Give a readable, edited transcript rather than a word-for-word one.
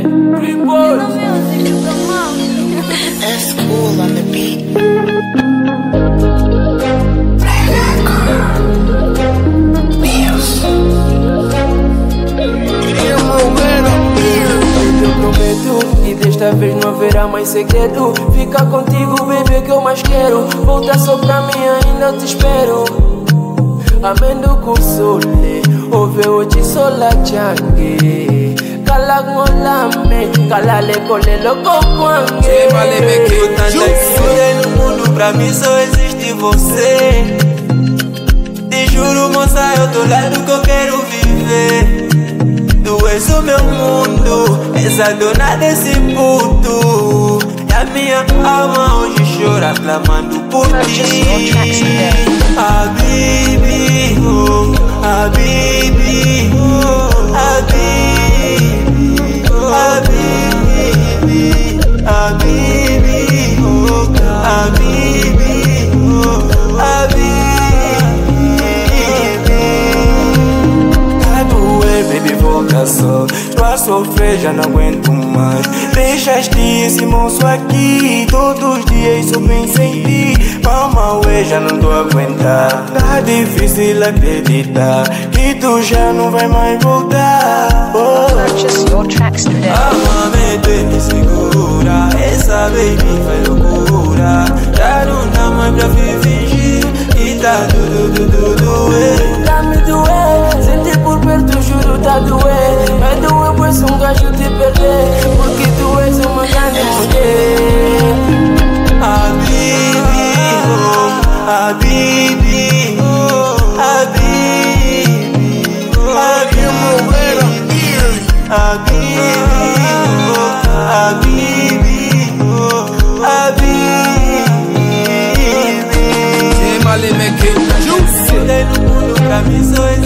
That's cool on the beat. E desta vez não haverá mais segredo. Fica contigo, baby, que eu mais quero. Volta só pra mim, ainda te espero. Amendo com sole, ouve hoje sola changue. Kala ngolame, kala lekole loco kwange. No mundo pra mim só existe você. Te juro, moça, eu tô lá do que eu quero viver. Tu és o meu mundo, és a dona desse puto. E a minha alma hoje chora clamando por ti. Habibi, oh, Habibi, oh, Habibi, Habibi, Habibi, oh, Habibi, oh, Habibi. Baby, volta só, estou a sofrer, já não aguento mais. Deixaste esse monstro aqui, todos os dias só penso em ti. Mama, eu já não tô a aguentar. Tá difícil acreditar que tu já não vai mais voltar. Purchase your tracks today. Amame, tu me segura, essa baby faz loucura. Já não dá mais pra fingir e tá tudo doer. Tá me doer, sentir por perto, juro tá doer. Vai doer pois um gajo te perder, porque tu és uma grande mulher. Habibi, oh, Habibi, oh, Habibi, Habibi, Habibi, oh, Habibi, oh, Habibi. No mundo pra mim só existe